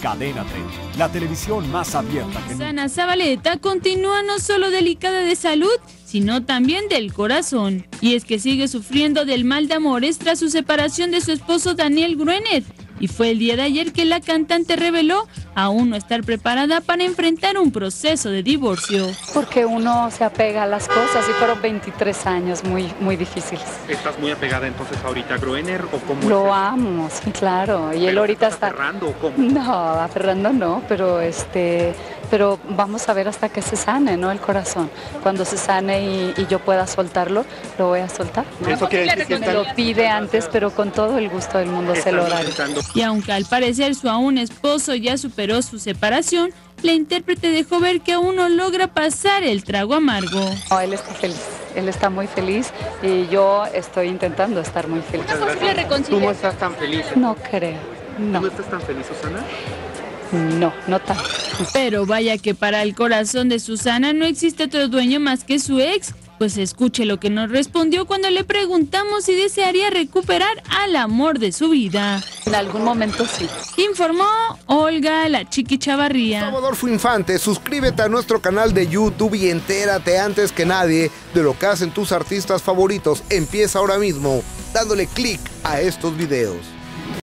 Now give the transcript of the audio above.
Cadena 30, la televisión más abierta que nunca. Susana Zabaleta continúa no solo delicada de salud, sino también del corazón. Y es que sigue sufriendo del mal de amores tras su separación de su esposo Daniel Gruenet. Y fue el día de ayer que la cantante reveló aún no estar preparada para enfrentar un proceso de divorcio. Porque uno se apega a las cosas y fueron 23 años muy difíciles. ¿Estás muy apegada entonces ahorita a Gruener o cómo? Lo amo, sí, claro. Y él ahorita está... ¿Aferrando o cómo? No, aferrando no, pero vamos a ver hasta que se sane, ¿no? El corazón. Cuando se sane y yo pueda soltarlo, lo voy a soltar, ¿no? Eso quiere decir que Me lo pide antes, pero con todo el gusto del mundo se lo daré. Y aunque al parecer su aún esposo ya superó su separación, la intérprete dejó ver que aún no logra pasar el trago amargo. No, él está feliz, él está muy feliz y yo estoy intentando estar muy feliz. ¿Tú no estás tan feliz? No creo, no. ¿Tú no estás tan feliz, Susana? No tanto. Pero vaya que para el corazón de Susana no existe otro dueño más que su ex. Pues escuche lo que nos respondió cuando le preguntamos si desearía recuperar al amor de su vida. En algún momento sí. Informó Olga La Chiqui Chavarría. Salvador Infante, suscríbete a nuestro canal de YouTube y entérate antes que nadie de lo que hacen tus artistas favoritos. Empieza ahora mismo dándole clic a estos videos.